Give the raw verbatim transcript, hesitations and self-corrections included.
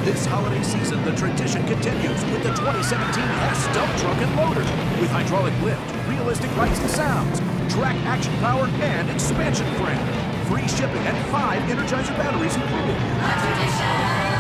This holiday season, the tradition continues with the twenty seventeen Hess dump truck and loader. With hydraulic lift, realistic lights and sounds, track action power, and expansion frame. Free shipping and five Energizer batteries included. A tradition.